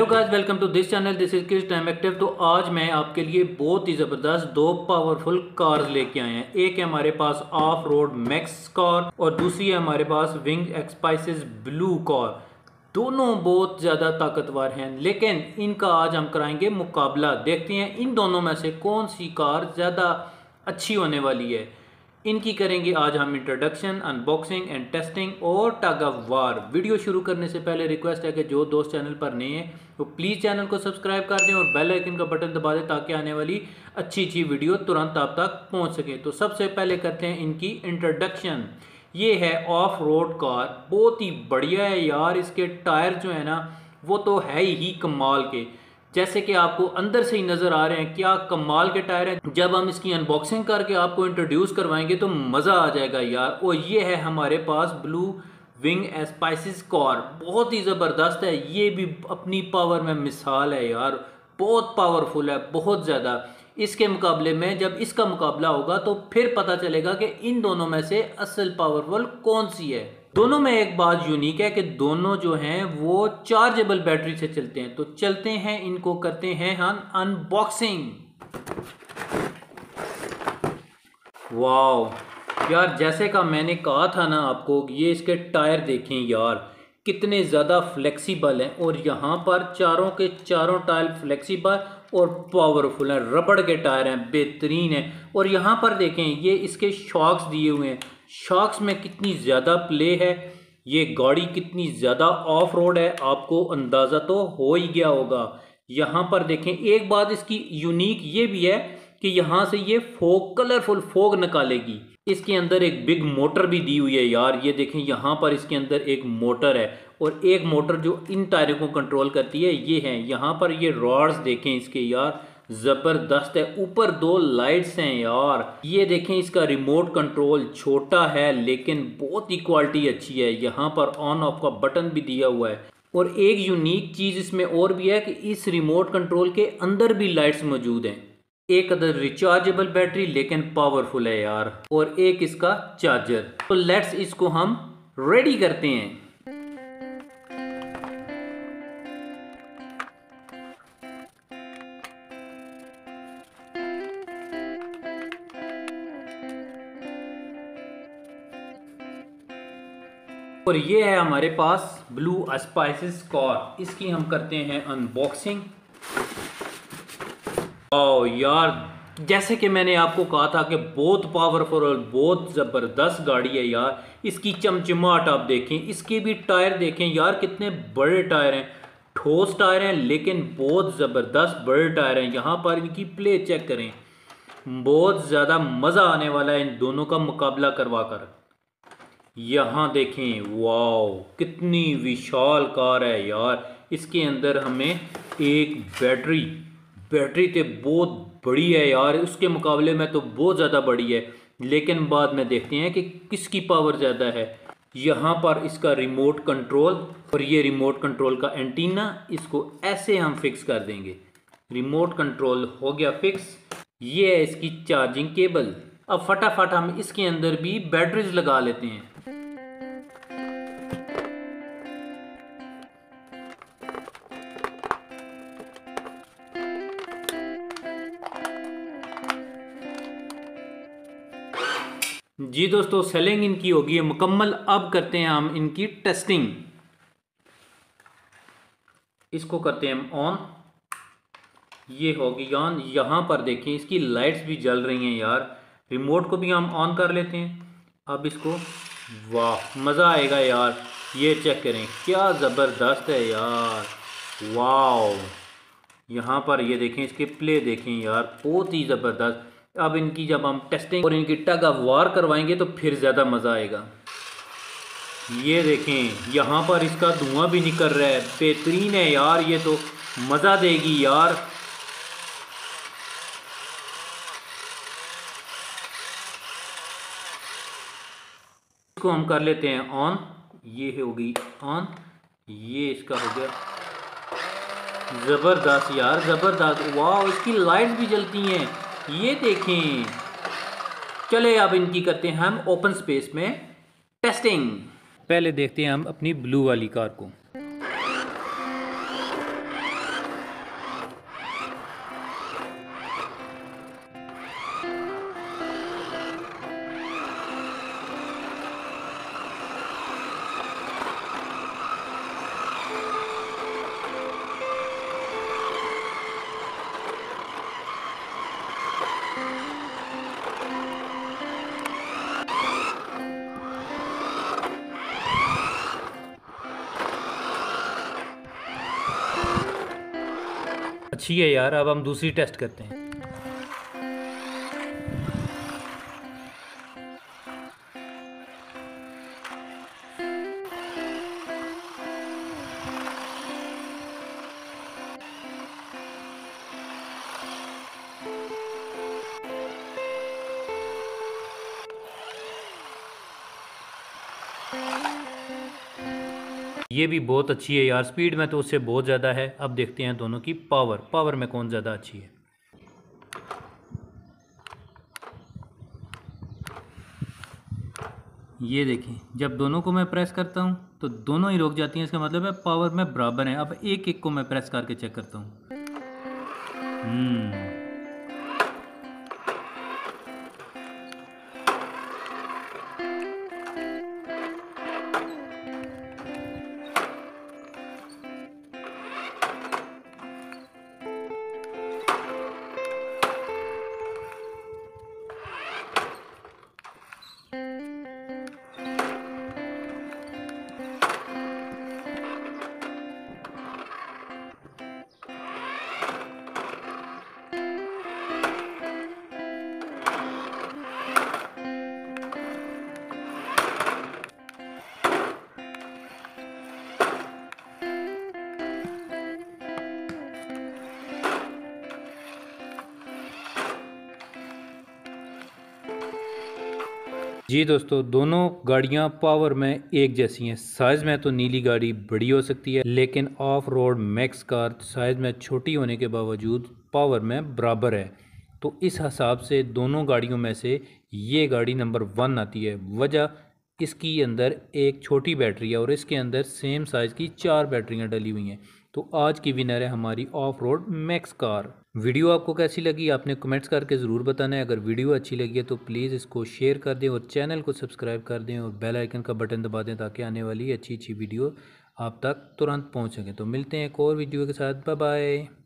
Hello guys, welcome to this channel. This is kiss time active. तो आज मैं आपके लिए बहुत ही ज़बरदस्त दो पावरफुल कार्स लेके आए हैं। एक है हमारे पास ऑफ रोड मैक्स कार और दूसरी है हमारे पास विंग एक्सपाइसेस ब्लू कार। दोनों बहुत ज़्यादा ताकतवर हैं, लेकिन इनका आज हम कराएंगे मुकाबला। देखते हैं इन दोनों में से कौन सी कार ज़्यादा अच्छी होने वाली है। इनकी करेंगे आज हम इंट्रोडक्शन, अनबॉक्सिंग एंड टेस्टिंग और टग ऑफ वार। वीडियो शुरू करने से पहले रिक्वेस्ट है कि जो दोस्त चैनल पर नए हैं वो प्लीज़ चैनल को सब्सक्राइब कर दें और बेल आइकन का बटन दबा दें ताकि आने वाली अच्छी वीडियो तुरंत आप तक पहुंच सके। तो सबसे पहले करते हैं इनकी इंट्रोडक्शन। ये है ऑफ रोड कार, बहुत ही बढ़िया है यार। इसके टायर जो है ना वो तो है ही कमाल के, जैसे कि आपको अंदर से ही नज़र आ रहे हैं। क्या कमाल के टायर हैं। जब हम इसकी अनबॉक्सिंग करके आपको इंट्रोड्यूस करवाएंगे तो मज़ा आ जाएगा यार। और ये है हमारे पास ब्लू विंग स्पाइसेस कार, बहुत ही ज़बरदस्त है। ये भी अपनी पावर में मिसाल है यार, बहुत पावरफुल है, बहुत ज़्यादा। इसके मुकाबले में जब इसका मुकाबला होगा तो फिर पता चलेगा कि इन दोनों में से असल पावरफुल कौन सी है। दोनों में एक बात यूनिक है कि दोनों जो हैं वो चार्जेबल बैटरी से चलते हैं। तो चलते हैं, इनको करते हैं हम अनबॉक्सिंग। वाह यार, जैसे का मैंने कहा था ना आपको, ये इसके टायर देखें यार कितने ज़्यादा फ्लेक्सिबल हैं। और यहाँ पर चारों के चारों टायर फ्लेक्सिबल और पावरफुल हैं, रबड़ के टायर हैं, बेहतरीन हैं। और यहाँ पर देखें ये इसके शॉक्स दिए हुए हैं, शॉक्स में कितनी ज़्यादा प्ले है। ये गाड़ी कितनी ज़्यादा ऑफ रोड है आपको अंदाज़ा तो हो ही गया होगा। यहाँ पर देखें एक बात इसकी यूनिक ये भी है कि यहाँ से ये फोग, कलरफुल फोग निकालेगी। इसके अंदर एक बिग मोटर भी दी हुई है यार। ये देखें यहाँ पर इसके अंदर एक मोटर है और एक मोटर जो इन टायरों को कंट्रोल करती है ये है। यहाँ पर ये रॉड्स देखें इसके यार, ज़बरदस्त है। ऊपर दो लाइट्स हैं यार। ये देखें इसका रिमोट कंट्रोल छोटा है लेकिन बहुत ही क्वालिटी अच्छी है। यहाँ पर ऑन ऑफ का बटन भी दिया हुआ है। और एक यूनिक चीज़ इसमें और भी है कि इस रिमोट कंट्रोल के अंदर भी लाइट्स मौजूद हैं। एक अदर रिचार्जेबल बैटरी लेकिन पावरफुल है यार, और एक इसका चार्जर। तो लेट्स इसको हम रेडी करते हैं। और ये है हमारे पास ब्लू स्पाइसेस कार, इसकी हम करते हैं अनबॉक्सिंग। ओ यार, जैसे कि मैंने आपको कहा था कि बहुत पावरफुल और बहुत ज़बरदस्त गाड़ी है यार। इसकी चमचमाहट आप देखें, इसके भी टायर देखें यार कितने बड़े टायर हैं, ठोस टायर हैं लेकिन बहुत ज़बरदस्त बड़े टायर हैं। यहाँ पर इनकी प्ले चेक करें, बहुत ज़्यादा मज़ा आने वाला है इन दोनों का मुकाबला करवा कर। यहाँ देखें, वाओ कितनी विशाल कार है यार। इसके अंदर हमें एक बैटरी तो बहुत बड़ी है यार, उसके मुकाबले में तो बहुत ज़्यादा बड़ी है। लेकिन बाद में देखते हैं कि किसकी पावर ज़्यादा है। यहाँ पर इसका रिमोट कंट्रोल और ये रिमोट कंट्रोल का एंटीना, इसको ऐसे हम फिक्स कर देंगे। रिमोट कंट्रोल हो गया फिक्स। ये है इसकी चार्जिंग केबल। अब फटाफट हम इसके अंदर भी बैटरीज लगा लेते हैं। जी दोस्तों, सेलिंग इनकी होगी मुकम्मल। अब करते हैं हम इनकी टेस्टिंग। इसको करते हैं हम ऑन। ये होगी ऑन। यहाँ पर देखें इसकी लाइट्स भी जल रही हैं यार। रिमोट को भी हम ऑन कर लेते हैं। अब इसको, वाह मज़ा आएगा यार। ये चेक करें क्या ज़बरदस्त है यार, वाह। यहाँ पर ये देखें इसके प्ले देखें यार, बहुत ही ज़बरदस्त। अब इनकी जब हम टेस्टिंग और इनकी टग ऑफ वार करवाएंगे तो फिर ज़्यादा मज़ा आएगा। ये देखें यहाँ पर इसका धुआं भी निकल रहा है, बेहतरीन है यार। ये तो मज़ा देगी यार। इसको हम कर लेते हैं ऑन। ये होगी ऑन, ये इसका हो गया। ज़बरदस्त यार, ज़बरदस्त। वाह, इसकी लाइट्स भी जलती हैं, ये देखें। चले अब इनकी करते हैं हम ओपन स्पेस में टेस्टिंग। पहले देखते हैं हम अपनी ब्लू वाली कार को। अच्छी है यार। अब हम दूसरी टेस्ट करते हैं। ये भी बहुत अच्छी है यार, स्पीड में तो उससे बहुत ज़्यादा है। अब देखते हैं दोनों की पावर में कौन ज़्यादा अच्छी है। ये देखें, जब दोनों को मैं प्रेस करता हूँ तो दोनों ही रुक जाती हैं, इसका मतलब है पावर में बराबर है। अब एक एक को मैं प्रेस करके चेक करता हूँ। जी दोस्तों, दोनों गाड़ियां पावर में एक जैसी हैं। साइज़ में तो नीली गाड़ी बड़ी हो सकती है, लेकिन off road max car size में छोटी होने के बावजूद पावर में बराबर है। तो इस हिसाब से दोनों गाड़ियों में से ये गाड़ी नंबर 1 आती है। वजह इसकी अंदर एक छोटी बैटरी है और इसके अंदर सेम साइज़ की 4 बैटरियां डली हुई हैं। तो आज की विनर है हमारी off road max car. Video आपको कैसी लगी आपने कमेंट्स करके ज़रूर बताना है। अगर वीडियो अच्छी लगी है तो प्लीज़ इसको शेयर कर दें और चैनल को सब्सक्राइब कर दें और बेल आइकन का बटन दबा दें ताकि आने वाली अच्छी वीडियो आप तक तुरंत पहुंच सके। तो मिलते हैं एक और वीडियो के साथ। Bye bye.